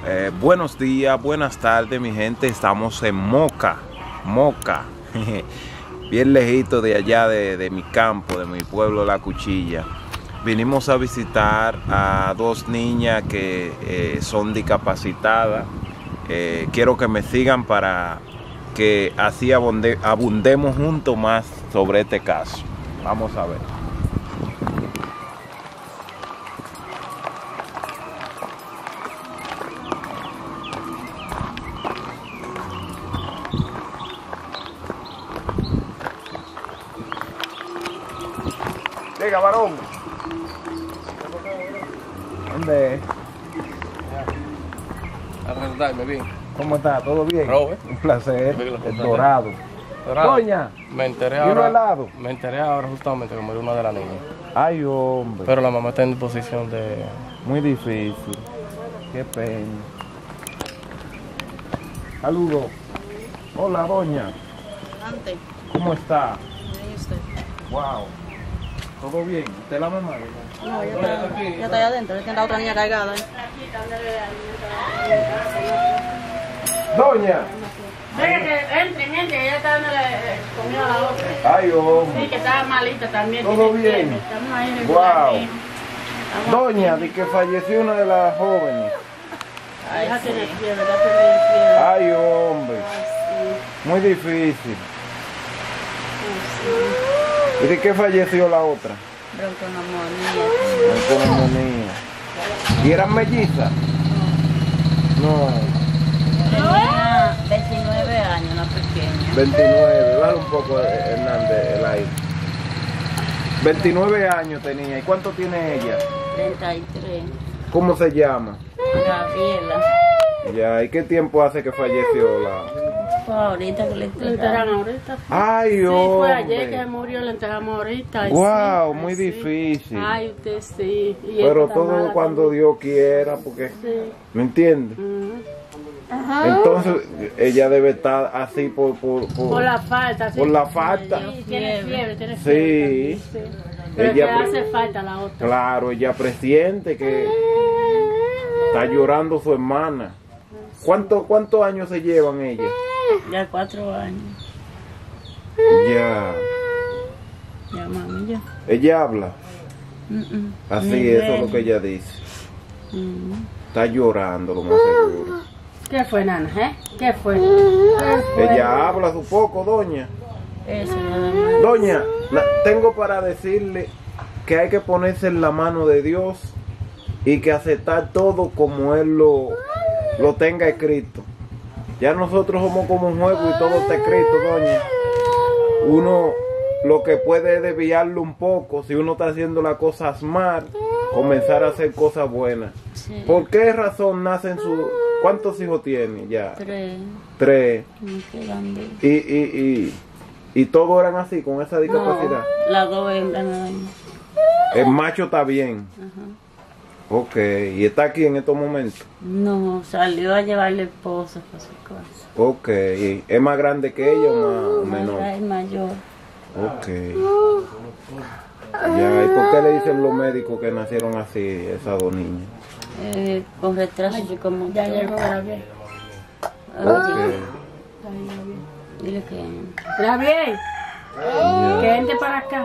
Buenos días, buenas tardes, mi gente. Estamos en Moca, bien lejito de allá de mi campo, de mi pueblo La Cuchilla. Vinimos a visitar a dos niñas que son discapacitadas. Quiero que me sigan para que así abundemos juntos más sobre este caso. Vamos a ver. Venga, varón. ¿Dónde es? A presentarme bien. ¿Cómo está? ¿Todo bien? Robert. Un placer. El Dorado. Doña, me enteré ¿y uno ahora. helado? Me enteré ahora justamente que murió una de las niñas. Ay, hombre. Pero la mamá está en disposición de. Muy difícil. Qué pena. Saludos. Hola, doña. Antes, ¿Cómo está? ¿y usted? Wow. ¿Todo bien? ¿Usted es la mamá? No, ya está allá adentro, es que la otra niña cargada. Doña. Venga, que entren, ella está dándole comida a la otra. Ay, hombre. Sí, que está malita también. ¿Todo tiene bien? fiebre. Estamos ahí en el Wow. jardín. Doña, de que falleció una de las jóvenes. Ella tiene fiebre, ella tiene fiebre. Ay, hombre. Muy difícil. ¿Y de qué falleció la otra? Bronconeumonía. ¿Y eran mellizas? No. Tenía 29 años, la pequeña. 29. Dale un poco, Hernández, el aire. 29 años tenía. ¿Y cuánto tiene ella? 33. ¿Cómo se llama? Gabriela. Ya, ¿y qué tiempo hace que falleció la...? Fue ahorita que le Le enterraron. enterramos ahorita. Ay, Sí, hombre. fue ayer que murió, le enterramos ahorita. Ay, Wow, sí, muy ay, sí. difícil. Ay, usted sí. Y Pero ella está todo mala cuando también. Dios quiera, porque... Sí. ¿Me entiendes? Entonces, ella debe estar así Por la falta, sí. por la falta. Sí, tiene fiebre, tiene Sí. fiebre. Sí. Pero Ella que pre- hace falta la otra. Claro, ella presiente que está llorando su hermana. ¿Cuántos años se llevan ellas? Ya 4 años. Ya. Ya, mami, ya. Ella habla. Así, Ni eso es ve. lo que ella dice. Mm. Está llorando, lo más seguro. ¿Qué fue, nana? ¿Qué fue? Ella habla su poco, doña. Eso nada más. Doña, tengo para decirle que hay que ponerse en la mano de Dios y que aceptar todo como Él lo tenga escrito. Ya nosotros somos como un juego y todo está escrito, doña. Uno lo que puede es desviarlo un poco, si uno está haciendo las cosas mal, comenzar a hacer cosas buenas. Sí. ¿Por qué razón nacen sus... ¿Cuántos hijos tiene ya? 3. 3. Me quedan 2. Y todos eran así, con esa discapacidad. No, las 2 hembras nada más. El macho está bien. Ajá. Ok, y está aquí en estos momentos. No, salió a llevarle esposa para su casa. Ok, ¿y es más grande que ella o menor? Ahora es mayor. Ok. Ya, ¿y por qué le dicen los médicos que nacieron así, esas dos niñas? Con retraso psicomotor. Ya llegó Gabriel. Ok. Dile que... Gabriel, que Ya. entre para acá.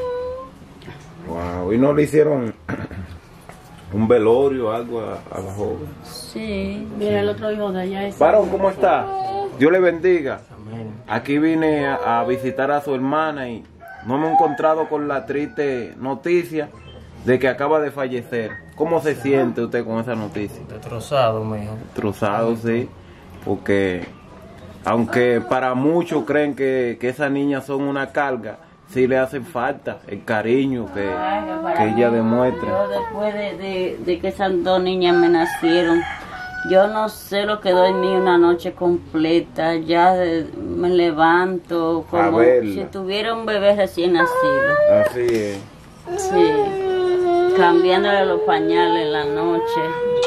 Wow, ¿y no le hicieron un velorio o algo a la joven? Sí. Mira el otro hijo de ella. Ese. Varón, ¿cómo está? Dios le bendiga. Aquí vine a visitar a su hermana y no me he encontrado con la triste noticia de que acaba de fallecer. ¿Cómo se siente usted con esa noticia? Destrozado, mijo. Destrozado, sí, porque aunque para muchos creen que esas niñas son una carga, sí le hacen falta el cariño que ella demuestra. Yo después de que esas 2 niñas me nacieron, yo no sé lo que doy ni una noche completa. Ya me levanto A como verla. si tuviera un bebé recién nacido. Así es. Sí. Cambiándole los pañales en la noche.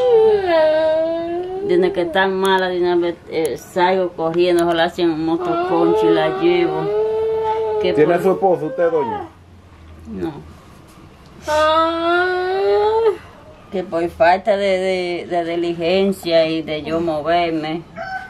Desde que están malas, de una vez salgo corriendo, ojalá sea un motoconcho y la llevo. Que ¿Tiene por- su esposo usted, doña? No. que por falta de diligencia y de yo moverme,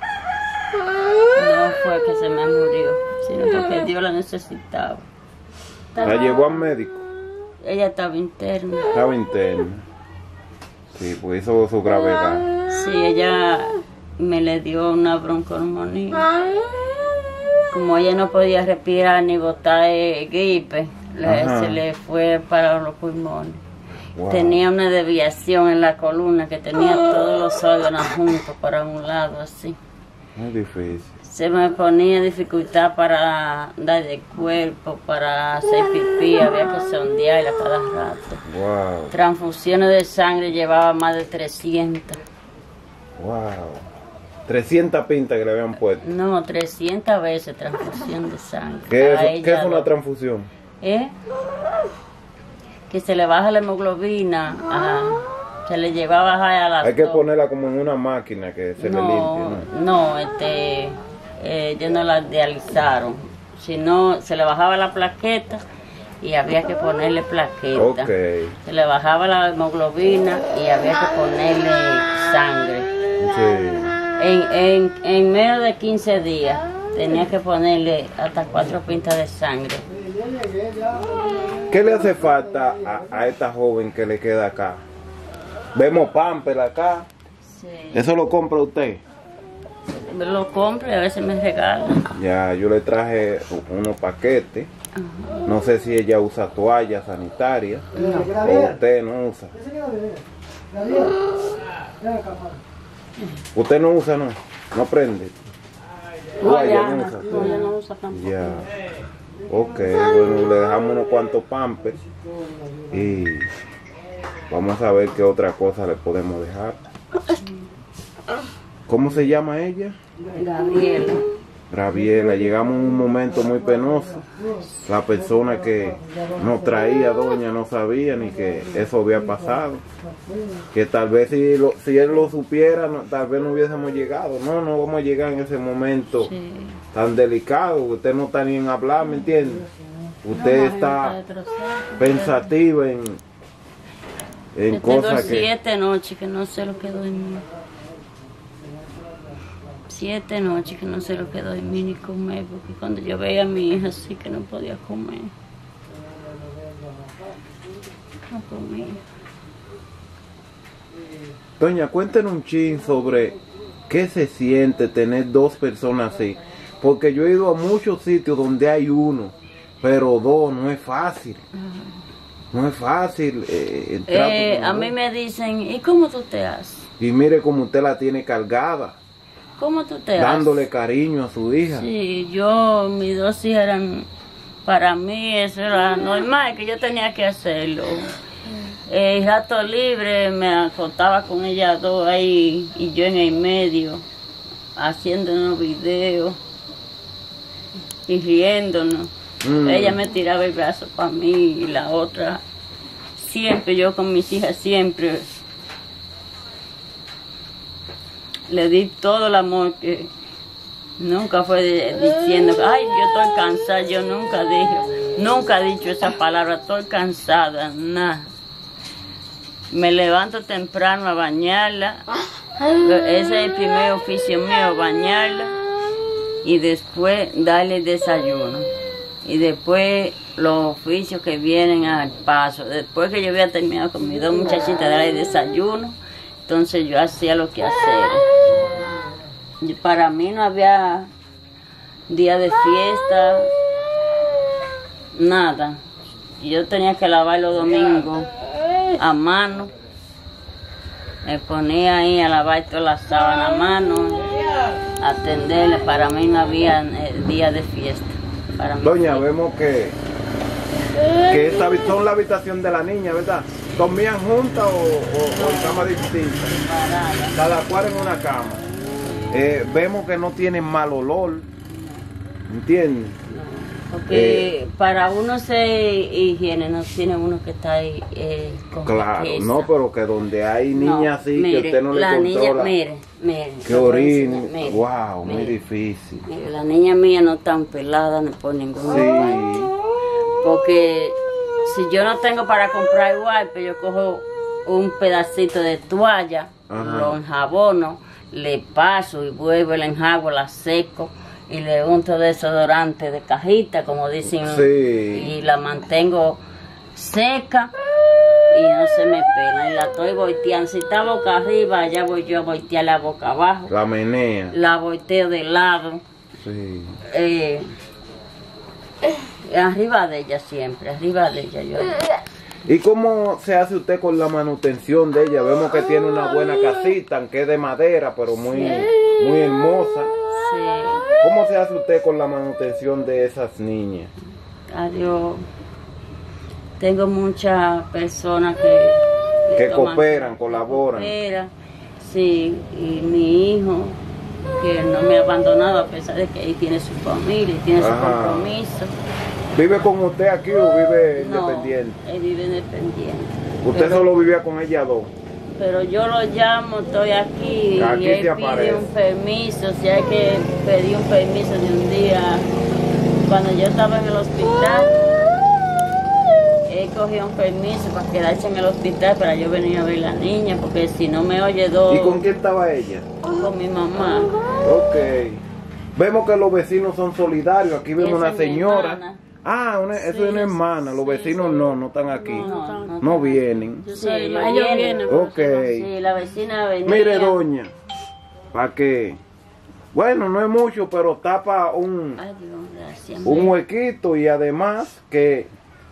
no fue que se me murió, sino porque Dios la necesitaba. ¿La llevó al médico? Ella estaba interna. Estaba interna. Sí, pues hizo su gravedad. Sí, ella me le dio una bronconeumonía. Como ella no podía respirar ni botar gripe, se le fue para los pulmones. Wow. Tenía una desviación en la columna que tenía todos los órganos juntos para un lado así. Muy difícil. Se me ponía dificultad para dar de cuerpo, para hacer pipí, había que sondearla cada rato. Wow. Transfusiones de sangre llevaba más de 300. Wow. 300 pintas que le habían puesto. No, 300 veces transfusión de sangre. ¿Qué A es, ella ¿qué es una lo- transfusión? Que se le baja la hemoglobina, se le lleva a bajar a las Hay que dos. ponerla como en una máquina que se le limpie, ¿no? No, ellos no la dializaron, sino se le bajaba la plaqueta y había que ponerle plaqueta. Ok. Se le bajaba la hemoglobina y había que ponerle sangre. Sí. En menos de 15 días tenía que ponerle hasta 4 pintas de sangre. ¿Qué le hace falta a esta joven que le queda acá? Vemos pamper acá. Sí. ¿Eso lo compra usted? Me lo compro y a veces me regalan. Ya, yo le traje unos paquetes. No sé si ella usa toallas sanitarias o usted no usa. Usted no usa, no prende. Toalla no usa. No, ya no usa tampoco. Ya. Ok, bueno, le dejamos unos cuantos pampers y vamos a ver qué otra cosa le podemos dejar. ¿Cómo se llama ella? Gabriela. Graviela. Llegamos en un momento muy penoso. La persona que nos traía, doña, no sabía ni que eso había pasado. Que tal vez si él lo supiera, tal vez no hubiésemos llegado. No vamos a llegar en ese momento Sí. tan delicado. Usted no está ni en hablar, ¿me entiende? Usted está pensativa en Yo tengo cosas que... 7 noches que no sé lo que dormí. 7 noches que no sé lo que dormí ni comer, porque cuando yo veía a mi hija así que no podía comer. No comía. Doña, cuéntenos un chin sobre qué se siente tener dos personas así. Porque yo he ido a muchos sitios donde hay uno, pero dos no es fácil. No es fácil el trato con A dos. mí me dicen, ¿y cómo tú te haces? Y mire cómo usted la tiene cargada, ¿Cómo tú te dándole haces? cariño a su hija. Sí, mis 2 hijas eran, para mí eso era normal, que yo tenía que hacerlo. El rato libre me acostaba con ellas dos ahí y yo en el medio, haciendo unos videos y riéndonos. Ella me tiraba el brazo para mí y la otra, siempre yo con mis hijas, siempre le di todo el amor que nunca fue diciendo, ay, yo estoy cansada, yo nunca he dicho esa palabra, estoy cansada, nada. Me levanto temprano a bañarla, ese es el primer oficio mío, bañarla y después darle desayuno. Y después los oficios que vienen al paso, después que yo había terminado con mis 2 muchachitas de darle desayuno, entonces yo hacía lo que hacer. Y para mí no había día de fiesta, nada. Yo tenía que lavar los domingos a mano. Me ponía ahí a lavar toda la sábana a mano, a atenderle. Para mí no había día de fiesta. Para mí Doña, sí. vemos que esta son la habitación de la niña, ¿verdad? ¿Dormían juntas o en camas distintas? Cada cual en una cama. Vemos que no tienen mal olor, ¿entiendes? Porque para uno ser higiene no tiene uno que estar ahí con Claro, limpieza. no, pero que donde hay niñas así mire, que usted no le la niña, controla, mire, que le voy a orine, enseñar, mire, wow, muy mire. difícil. Mire, la niña mía no está pelada ni por ninguna parte. Sí, Porque si yo no tengo para comprar wipe, yo cojo un pedacito de toalla, Ajá. lo enjabono, le paso y vuelvo, le enjago, la seco y le unto desodorante de cajita, como dicen, Sí. y la mantengo seca y no se me pela. Y la estoy volteando. Si está boca arriba, allá voy yo a voltear la boca abajo. La menea. La volteo de lado. Sí. Arriba de ella siempre, arriba de ella. Yo. ¿Y cómo se hace usted con la manutención de ella? Vemos que tiene una buena casita, aunque es de madera, pero muy hermosa. Sí. ¿Cómo se hace usted con la manutención de esas niñas? Adiós. Tengo muchas personas que toman- cooperan, colaboran. Cooperan, sí, y mi hijo, que no me ha abandonado a pesar de que él tiene su familia y tiene su Ajá. compromiso. ¿Vive con usted aquí o vive No, independiente? él vive independiente. ¿Usted Pero- solo vivía con ella dos? Pero yo lo llamo, estoy aquí, Aquí y él se pide aparece. un permiso, si hay que pedir un permiso de un día. Cuando yo estaba en el hospital, él cogió un permiso para quedarse en el hospital para yo venir a ver a la niña, porque si no me oye dos, ¿Y con quién estaba ella? con mi mamá. Ok. Vemos que los vecinos son solidarios. Aquí vemos Esa una es mi señora. hermana. Eso es una hermana. Los vecinos no están aquí. No, No vienen. Sí, ellos ellos vienen. Ok. Sí, la vecina venía. Mire, doña, para que, bueno, no es mucho, pero tapa un Ay, Dios, gracias. huequito y además que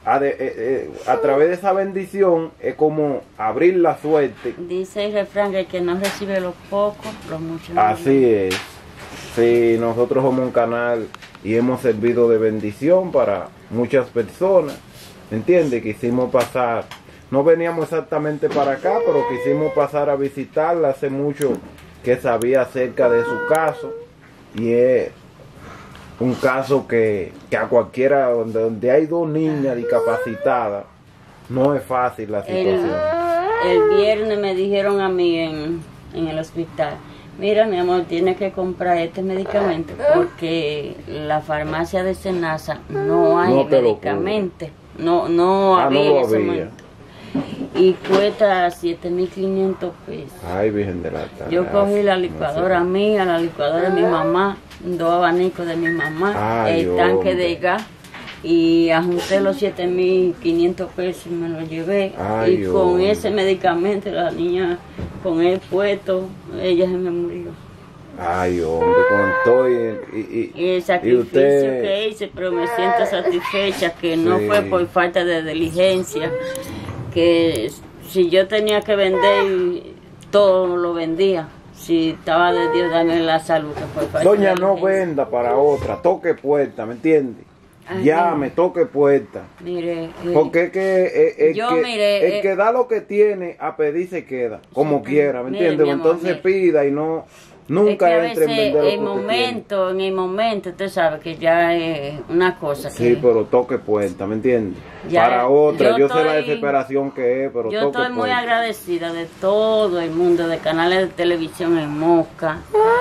a través de esa bendición es como abrir la suerte. Dice el refrán que el que no recibe los pocos, los muchos. no. Así es. Sí, nosotros somos un canal y hemos servido de bendición para muchas personas. ¿Entiende? Quisimos pasar, no veníamos exactamente para acá, pero quisimos pasar a visitarla. Hace mucho que sabía acerca de su caso y es un caso que a cualquiera, donde hay dos niñas discapacitadas, no es fácil la situación. El viernes me dijeron a mí en el hospital, mira mi amor, tienes que comprar este medicamento porque la farmacia de Senasa no hay No te lo medicamento. No había no lo en ese había. momento. Y cuesta 7.500 pesos. Ay, Virgen de la Altagracia. Yo cogí la licuadora mía, la licuadora de mi mamá, 2 abanicos de mi mamá, Ay, el tanque hombre. de gas y ajunté los 7.500 pesos y me lo llevé. Ay, y con hombre. ese medicamento, la niña con el puesto, ella se me murió. Ay, hombre, con todo y Y el sacrificio usted- que hice, pero me siento satisfecha que no Sí. fue por falta de diligencia, que si yo tenía que vender, todo lo vendía. Si estaba de Dios darme la salud, que por falta Doña, de no diligencia. venda para otra, toque puerta, ¿me entiende? Ay, Llame, toque puerta. Mire, Porque es que Yo, mire, el que da lo que tiene, a pedir se queda, como quiera, ¿me Mire, entiende? mi amor, Entonces mire. pida y no, es que nunca a entre en veces vender lo en que usted el momento, usted sabe que ya es una cosa tiene. Sí, que... pero toque puerta, ¿me entiende? Ya, Para otra, yo sé la estoy- desesperación que es, pero Yo toque estoy muy puerta. agradecida de todo el mundo, de canales de televisión en Mosca,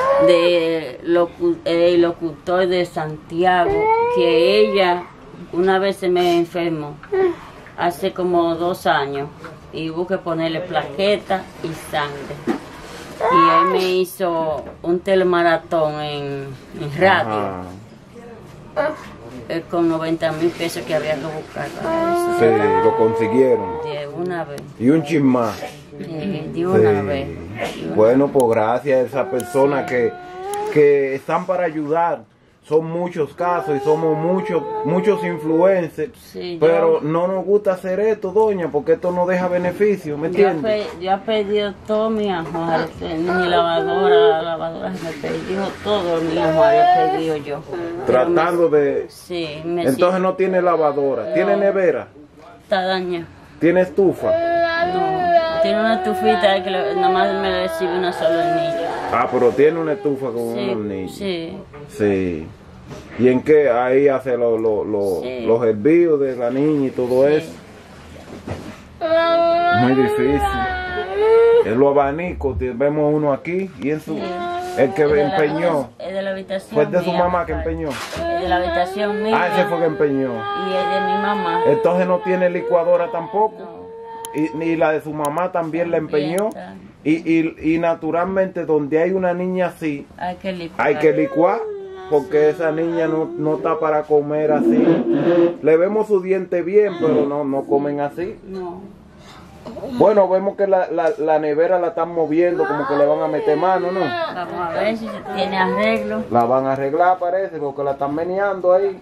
de el locutor de Santiago, que ella una vez se me enfermó, hace como 2 años, y hubo que ponerle plaqueta y sangre. Y él me hizo un telemaratón en radio, Ajá. con 90.000 pesos que había que buscar para eso. Sí, lo consiguieron. De una vez. Y un chin más. De una Sí. vez. de una Bueno, pues gracias a esas personas que están para ayudar. Son muchos casos y somos muchos influencers, Sí, pero no nos gusta hacer esto, doña, porque esto no deja beneficio, ¿me entiendes? Yo he pedido todo mi ajuar, mi lavadora, la lavadora se me perdió, todo mi ajuar he pedido yo. Pero Tratando de... Sí, me Entonces no tiene lavadora, tiene nevera, está dañada. tiene estufa. No, tiene una estufita que nada más me recibe una sola niña. Ah, pero tiene una estufa con unos niños. Sí, Sí. ¿Y en qué? Ahí hace Sí. los hervidos de la niña y todo sí. eso. Muy difícil. En los abanicos, vemos uno aquí y en su... El que Es de la- empeñó. Es de la habitación Fue de su mía, mamá que papá. empeñó. Es de la habitación mía. Ah, ese fue que empeñó. Y es de mi mamá. Entonces no tiene licuadora tampoco. No. y la de su mamá también la empeñó. Y naturalmente donde hay una niña así, Hay que licuar. hay que licuar, porque esa niña no está para comer así. Le vemos su diente bien, pero no comen así. No. Bueno, vemos que la nevera la están moviendo, como que le van a meter mano, ¿no? Vamos a ver si se tiene arreglo. La van a arreglar, parece, porque la están meneando ahí.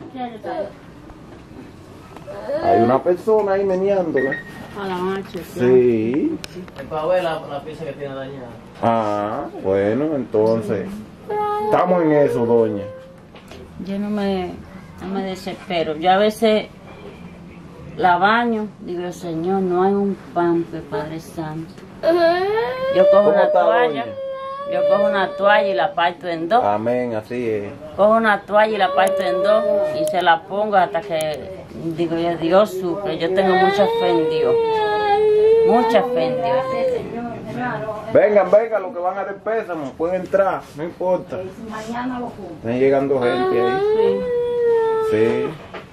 Hay una persona ahí meneándola. A la noche. Sí. Para ver la pieza que tiene dañada. Ah, bueno, entonces estamos en eso, doña. Yo no me desespero. Yo a veces la baño, digo, Señor, no hay un pamper, Padre Santo. Yo cojo ¿Cómo una está, toalla, doña? yo cojo una toalla y la parto en dos. Amén, así es. Cojo una toalla y la parto en dos y se la pongo hasta que, digo yo, Dios suple. Yo tengo mucha fe en Dios. Mucha fe en Dios. Vengan, lo que van a dar pésamo, pueden entrar, no importa. Mañana lo juro. Están llegando gente ahí. Sí.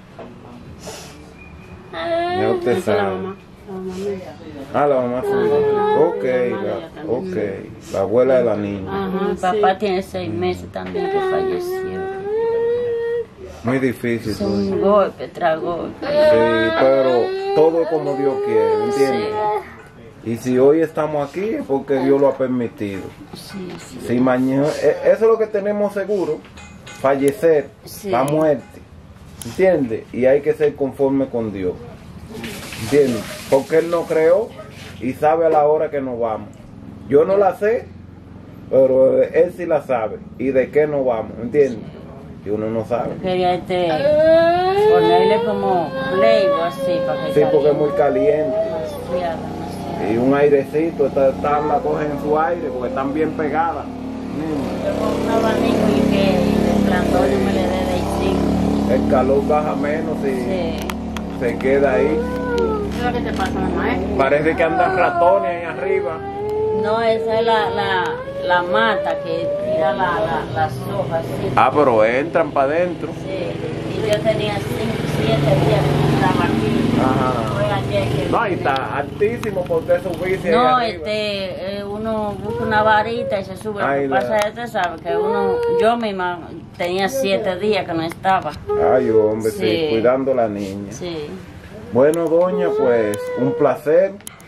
Ya usted sabe. Ah, la mamá suya. Ok, la abuela de la niña. Ajá, mi papá tiene 6 meses también que falleció. Muy difícil. Es un golpe tras golpe. Sí, pero todo es como Dios quiere, ¿me entiendes? Y si hoy estamos aquí es porque Dios lo ha permitido. Sí, sí. Si mañana, eso es lo que tenemos seguro, fallecer, Sí. la muerte, ¿entiendes? Y hay que ser conforme con Dios, ¿entiendes? Porque Él nos creó y sabe a la hora que nos vamos. Yo no la sé, pero Él sí la sabe. ¿Y de qué nos vamos? ¿Entiendes? Y uno no sabe. Quería ponerle como play o así para que Sí, porque es saliera. muy caliente. Y un airecito, esta tabla cogen su aire porque están bien pegadas. Yo con un abanico y que el plantón yo me le dé de 5. El calor baja menos y Sí. se queda ahí. ¿Qué es lo que te pasa, mamá? Parece que andan ratones ahí arriba. No, esa es la mata que tira las hojas. Sí. Ah, pero entran para adentro. Sí. Y yo tenía 7 días que estaba aquí. Ajá. Fue ayer que No, y vine. está altísimo por usted subirse No, ahí arriba. uno busca una varita y se sube. Lo Ay, que pasa es que sabe que yo misma tenía 7 días que no estaba. Ay, hombre, sí, Sí. cuidando a la niña. Sí. Bueno, doña, pues un placer.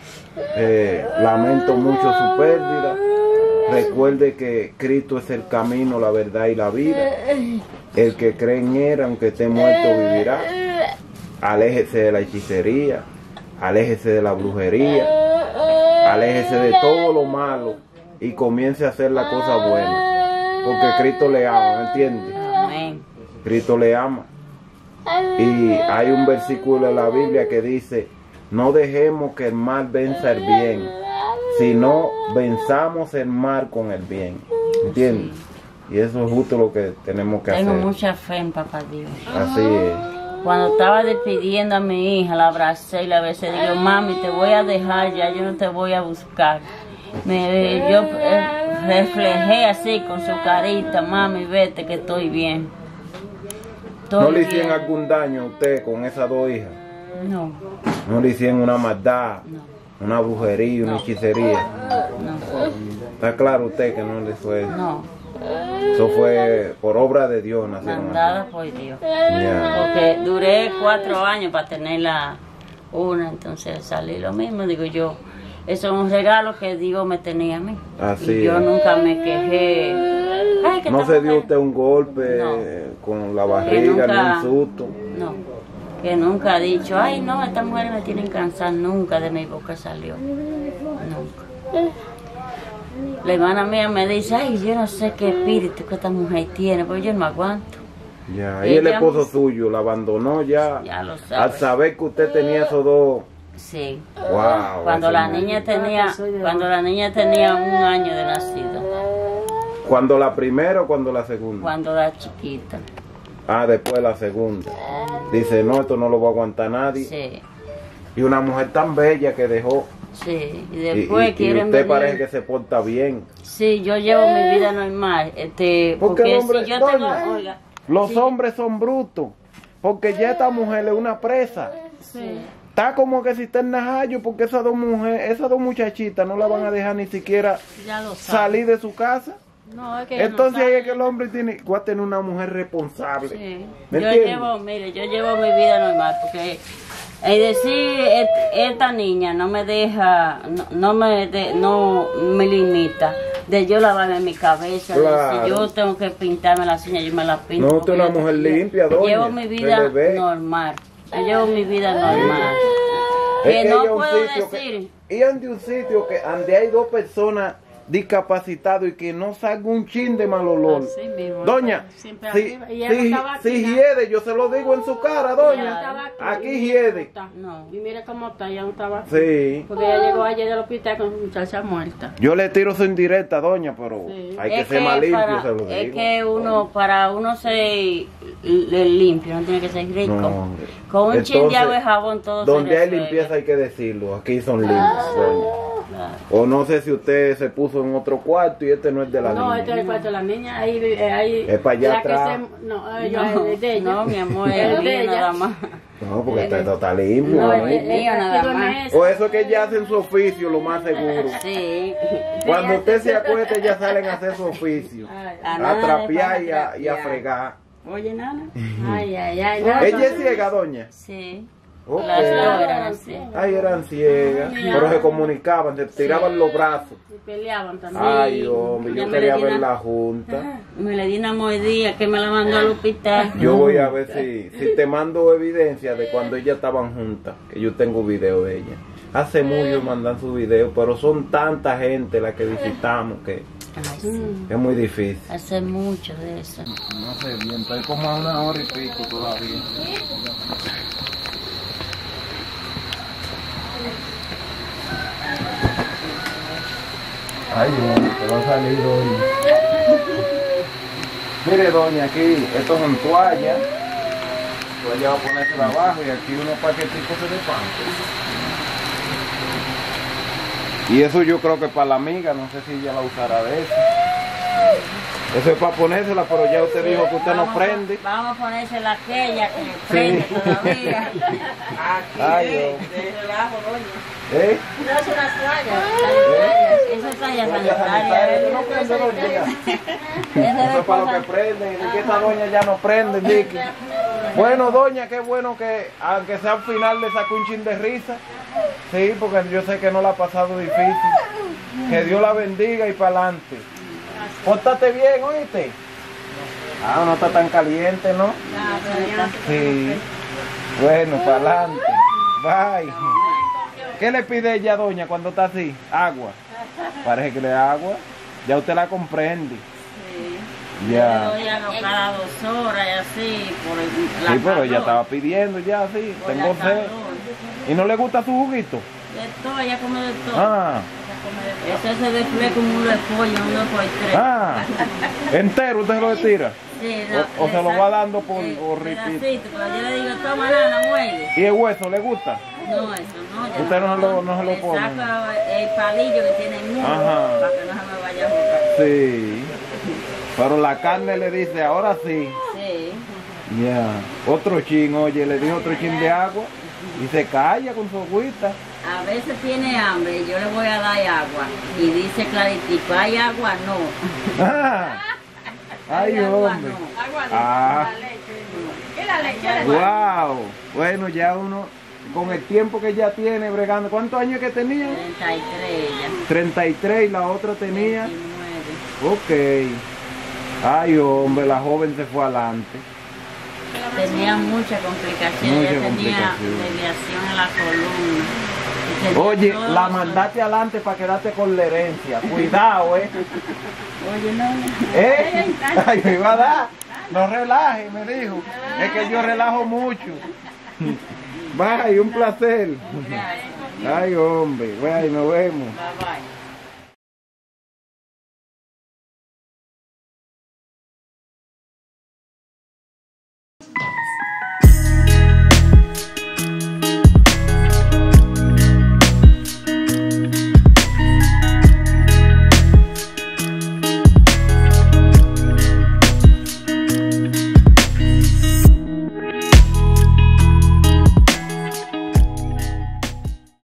Lamento mucho su pérdida. Recuerde que Cristo es el camino, la verdad y la vida. El que cree en Él, aunque esté muerto, vivirá. Aléjese de la hechicería, aléjese de la brujería, aléjese de todo lo malo y comience a hacer la cosa buena. Porque Cristo le ama, ¿me entiende? Amén. Cristo le ama. Y hay un versículo en la Biblia que dice: no dejemos que el mal venza el bien, sino venzamos el mal con el bien. ¿Entiendes? Y eso es justo lo que tenemos que Tengo hacer. mucha fe en Papá Dios. Así es. Cuando estaba despidiendo a mi hija, la abracé y la besé. Digo, mami, te voy a dejar ya, yo no te voy a buscar. Yo reflejé así con su carita, mami, vete que estoy bien. ¿No Estoy le hicieron bien. algún daño a usted con esas 2 hijas? No, ¿No le hicieron una maldad, una brujería, una No. hechicería? no, Está claro usted que no le fue. no. Eso fue por obra de Dios, nacieron Mandada así. por Dios. Ya. Porque duré 4 años para tenerla una, entonces salí lo mismo. Digo yo, eso es un regalo que Dios me tenía a mí. Así Y yo es. nunca me quejé. Ay, que ¿No esta se dio mujer- usted un golpe No. con la barriga, ni nunca- un susto? No, que nunca ha dicho, ay no, estas mujeres me tienen cansada, nunca de mi boca salió. Nunca. La hermana mía me dice, ay, yo no sé qué espíritu que esta mujer tiene, pues yo no aguanto. Ya. Y el Ella- esposo suyo la abandonó ya. Ya lo Al sabes. saber que usted tenía esos 2. Sí. Wow. Cuando eso la no- niña tenía 1 año de nacida, ¿Cuando la primera o cuando la segunda? cuando era chiquita. Ah, después la segunda. Dice, no, esto no lo va a aguantar nadie. Sí, Y una mujer tan bella que dejó. sí. Y Y, después y quieren usted venir. parece que se porta bien. Sí, yo llevo mi vida normal, Porque porque el hombre- si yo tengo, doña, oiga, Los hombres son brutos. Porque ya esta mujer es una presa. sí, está como que si está en Najayo, porque esas dos muchachitas no la van a dejar ni siquiera Ya lo sabe. salir de su casa. No, es que ella no Entonces ahí sabe. es que el hombre va a tener una mujer responsable. Sí. ¿Me Yo entiendes? llevo, mire, yo llevo mi vida normal porque es decir, esta niña no me deja, no me limita de yo lavarme mi cabeza, de Claro. si yo tengo que pintarme las uñas, yo me las pinto. No, usted es una porque mujer yo limpia, doña, Llevo mi se vida le ve. normal. Yo llevo mi vida normal. Es Que ella no es un puedo sitio decir. y es de un sitio que donde hay dos personas discapacitadas y que no salga un chin de mal olor. Así mismo. Doña, Siempre si, arriba. Y ella no estaba aquí, si ¿no? hiede, yo se lo digo en su cara, Ella no doña. estaba Aquí y hiede. mira cómo está. No. Y mire cómo está, ya no estaba aquí. Sí. Porque ella llegó ayer del hospital con su muchacha muerta. Yo le tiro su indirecta, doña, pero Sí. hay que ser más limpio, se lo digo. Es que para uno ser limpio, no tiene que ser rico. No. Con un chin de Entonces, agua y jabón todo donde se hay resuelve. limpieza hay que decirlo. Aquí son limpios, doña. Claro. O no sé si usted se puso en otro cuarto y este no es de la No, niña. este es el cuarto de la niña. Ahí Es para allá la que atrás. no, No, de ella. no, mi amor, es El de mío ella. nada más. No, porque esto está limpio. No, doña. es mío nada aquí duerme más. esa. O eso que ella hacen su oficio, lo más seguro. Sí. Cuando usted se acueste, ya salen a hacer su oficio. Ay, A A nada trapear de y a trapear. fregar. Oye, nana. ay, ay. Ella es ciega, doña. Sí. Ok. Las dos eran así. Ay, eran ciegas, pero se comunicaban, se tiraban los brazos. Y peleaban también. Ay, hombre, Ya yo me quería le di ver una- la junta. Me le di una mordida que me la mandó al hospital. Yo voy a ver si te mando evidencia de cuando ellas estaban juntas, que yo tengo video de ellas. Hace mucho mandan su video, pero son tanta gente la que visitamos que Ay, sí. es muy difícil. Hace mucho de eso. No sé bien, estoy como a 1 hora y pico todavía. Ay, Dios, te va a salir hoy. Mire, doña, aquí, estos son toallas. Toalla va a ponerse abajo y aquí unos paquetitos de pan. Y eso yo creo que para la amiga, no sé si ella la usará de eso. Eso es para ponérsela, pero ya usted dijo que usted no prende. Vamos a ponérsela aquella que prende todavía. Ay, De relajo, doña. ¿Eh? No es una toalla. Esa es talla Doña sanitaria, sanitaria. yo no prendo, doña. Esa Eso es para los que cosa. prenden, y que esta doña ya no prende, Vicky. Bueno, doña, qué bueno que, aunque sea al final, le sacó un chin de risa. Sí, porque yo sé que no la ha pasado difícil. Que Dios la bendiga y para adelante. Pórtate bien, oíste. Ah, no está tan caliente, ¿no? Sí. Bueno, para adelante. Bye. ¿Qué le pide ella, doña, cuando está así? Agua. Parece que le da agua. Ya usted la comprende. Sí. Ya. Yo le doy agua cada 2 horas y así. Por la Sí, pero ella calor, estaba pidiendo ya así. por la Tengo sed. calor. ¿Y no le gusta su juguito? De todo, ella come de todo. Ah, Eso se desfle como uno de pollo, 1 por 3. ah. Entero usted lo tira. Sí, O se lo va dando por ripito. pedacito, pero yo le digo, toma nana, muerde. ¿Y el hueso le gusta? No, eso no. yo Usted no se lo le pone. saco el palillo que tiene el mundo Ajá. para que no se me vaya a jugar. Sí. Pero la carne le dice, ahora sí. Sí. Ya. Otro chin, oye, le dijo otro chin de agua y se calla con su agüita. A veces tiene hambre y yo le voy a dar agua. Y dice claritico, ¿hay agua? No. Ah. Ay, Hay agua, hombre. no. Agua de Ah. la leche. ¿Y la leche? Wow. Bueno, ya uno, con el tiempo que ya tiene bregando, ¿cuántos años que tenía? 33 ella. 33 y la otra tenía. 29. Ok. Ay, hombre, la joven se fue adelante. Tenía mucha complicación, Mucha ella tenía complicación. desviación en la columna. Y tenía Oye, todo la eso. mandaste adelante para quedarte con la herencia. Cuidado, Oye, no. ¿Eh? Ay, me iba a dar. No relaje, me dijo. Es que yo relajo mucho. Bye, un placer. Gracias. Ay, hombre. Bueno, nos vemos. Bye bye.